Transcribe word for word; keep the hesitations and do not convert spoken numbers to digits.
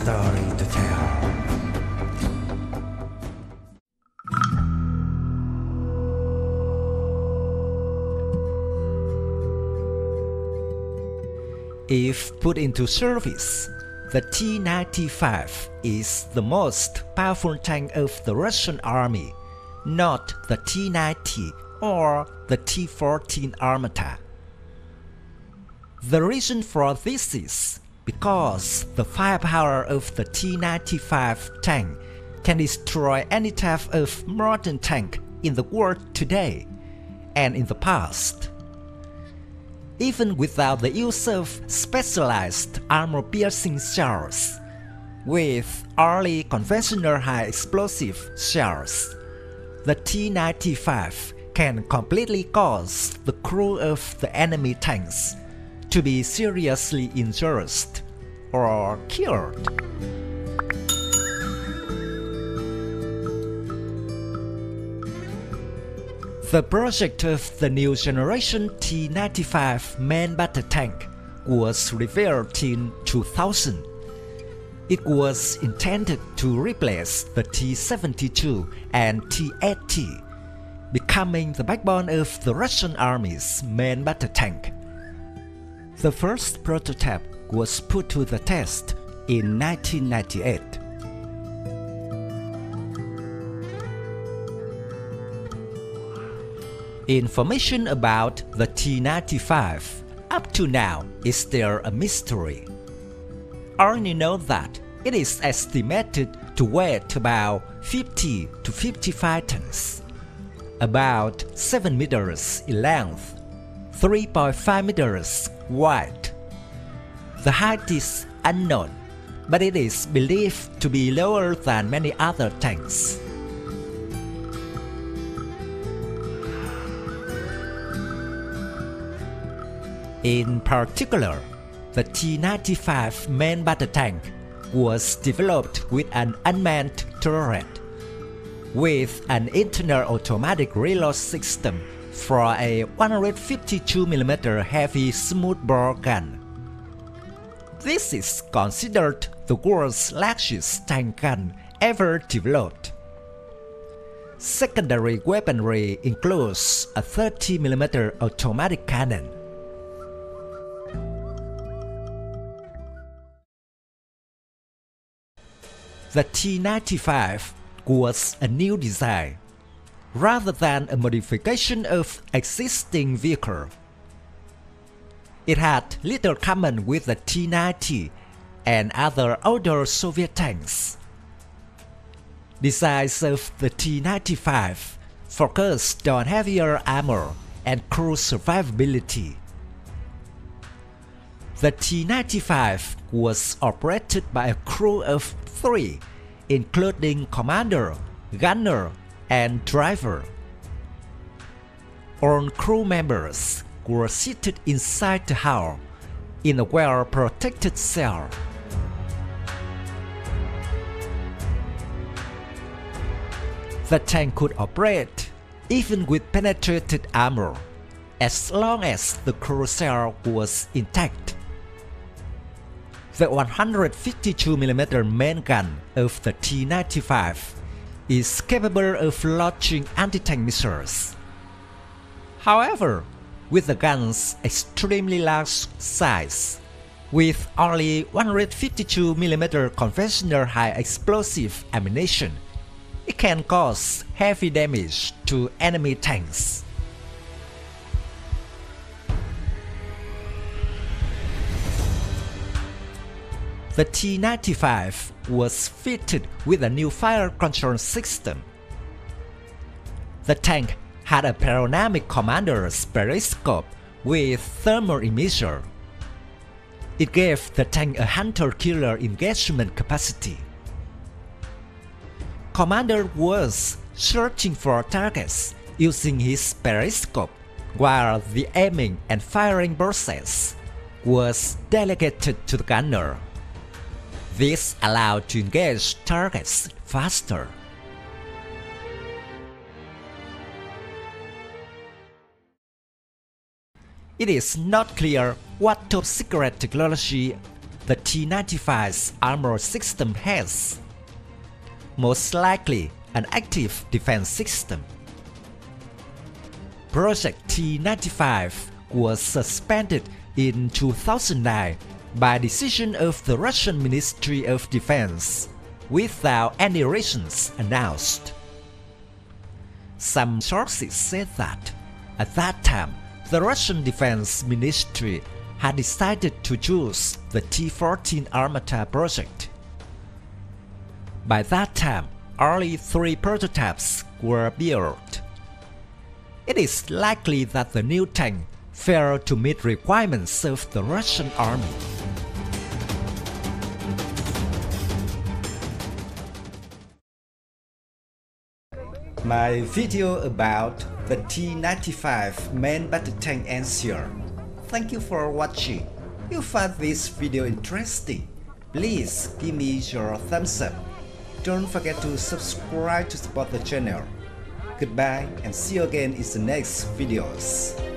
story to tell. If put into service, the T ninety-five is the most powerful tank of the Russian army, not the T ninety or the T fourteen Armata. The reason for this is because the firepower of the T ninety-five tank can destroy any type of modern tank in the world today and in the past. Even without the use of specialized armor-piercing shells, with only conventional high-explosive shells, the T ninety-five can completely cause the crew of the enemy tanks to be seriously injured or killed. The project of the new generation T ninety-five main battle tank was revealed in two thousand. It was intended to replace the T seventy-two and T eighty, becoming the backbone of the Russian Army's main battle tank. The first prototype was put to the test in nineteen ninety-eight. Information about the T ninety-five up to now is still a mystery. Only know that it is estimated to weigh about fifty to fifty-five tons, about seven meters in length, three point five meters wide. The height is unknown, but it is believed to be lower than many other tanks. In particular, the T ninety-five main battle tank was developed with an unmanned turret, with an internal automatic reload system for a one hundred fifty-two millimeter heavy smoothbore gun. This is considered the world's largest tank gun ever developed. Secondary weaponry includes a thirty millimeter automatic cannon. The T ninety-five was a new design, rather than a modification of existing vehicle. It had little common with the T ninety and other older Soviet tanks. Designs of the T ninety-five focused on heavier armor and crew survivability. The T ninety-five was operated by a crew of three, including commander, gunner, and driver. All crew members were seated inside the hull in a well-protected cell. The tank could operate even with penetrated armor, as long as the crew cell was intact. The one hundred fifty-two millimeter main gun of the T ninety-five is capable of launching anti-tank missiles. However, with the gun's extremely large size, with only one hundred fifty-two millimeter conventional high-explosive ammunition, it can cause heavy damage to enemy tanks. The T ninety-five was fitted with a new fire control system. The tank had a panoramic commander's periscope with thermal emission. It gave the tank a hunter-killer engagement capacity. Commander was searching for targets using his periscope, while the aiming and firing process was delegated to the gunner. This allowed to engage targets faster. It is not clear what top secret technology the T ninety-five's armor system has. Most likely an active defense system. Project T ninety-five was suspended in two thousand nine by decision of the Russian Ministry of Defense, without any reasons announced. Some sources said that, at that time, the Russian Defense Ministry had decided to choose the T fourteen Armata project. By that time, only three prototypes were built. It is likely that the new tank failed to meet requirements of the Russian army. My video about the T ninety-five main battle tank ends here. Thank you for watching. If you found this video interesting, please give me your thumbs up. Don't forget to subscribe to support the channel. Goodbye and see you again in the next videos.